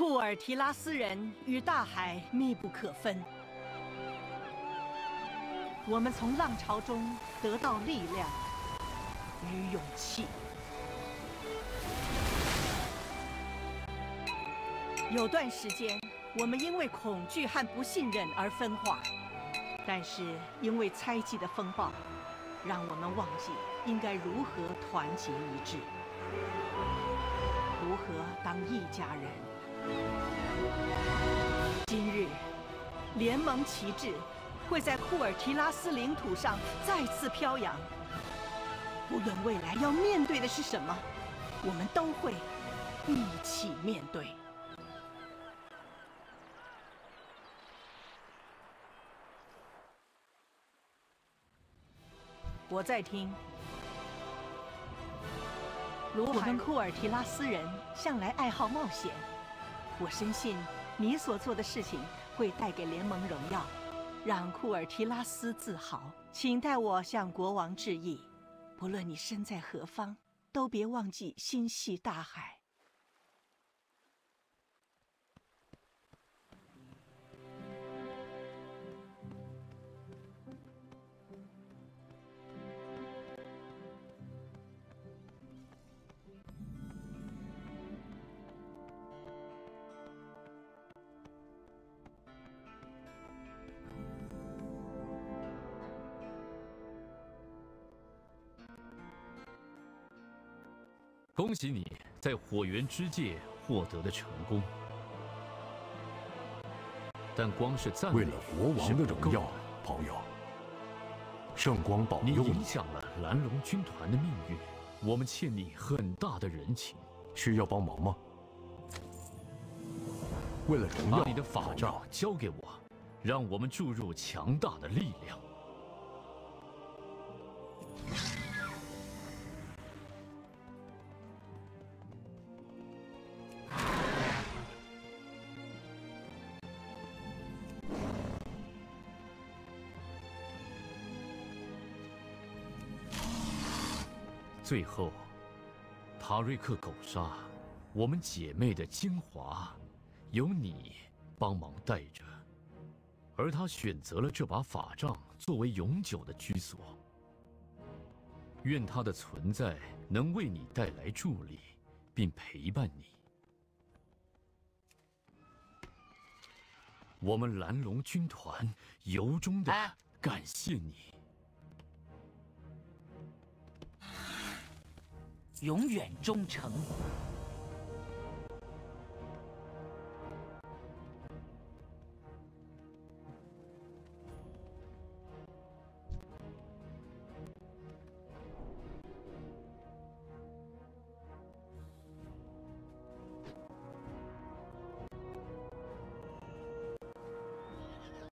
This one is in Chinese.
库尔提拉斯人与大海密不可分。我们从浪潮中得到力量与勇气。有段时间，我们因为恐惧和不信任而分化，但是因为猜忌的风暴，让我们忘记应该如何团结一致，如何当一家人。今日，联盟旗帜会在库尔提拉斯领土上再次飘扬。不论未来要面对的是什么，我们都会一起面对。我在听。我跟库尔提拉斯人向来爱好冒险，我深信你所做的事情会带给联盟荣耀，让库尔提拉斯自豪。请代我向国王致意，不论你身在何方，都别忘记心系大海。 恭喜你在火源之界获得了成功，但光是赞美为了国王的荣耀，朋友，圣光保你佑影响了蓝龙军团的命运，我们欠你很大的人情。 需要帮忙吗？为了荣耀， 把你的法杖交给我，让我们注入强大的力量。最后，塔瑞克狗鲨，我们姐妹的精华，由你帮忙带着，而她选择了这把法杖作为永久的居所。愿它的存在能为你带来助力，并陪伴你。我们蓝龙军团由衷的感谢你。 永远忠诚。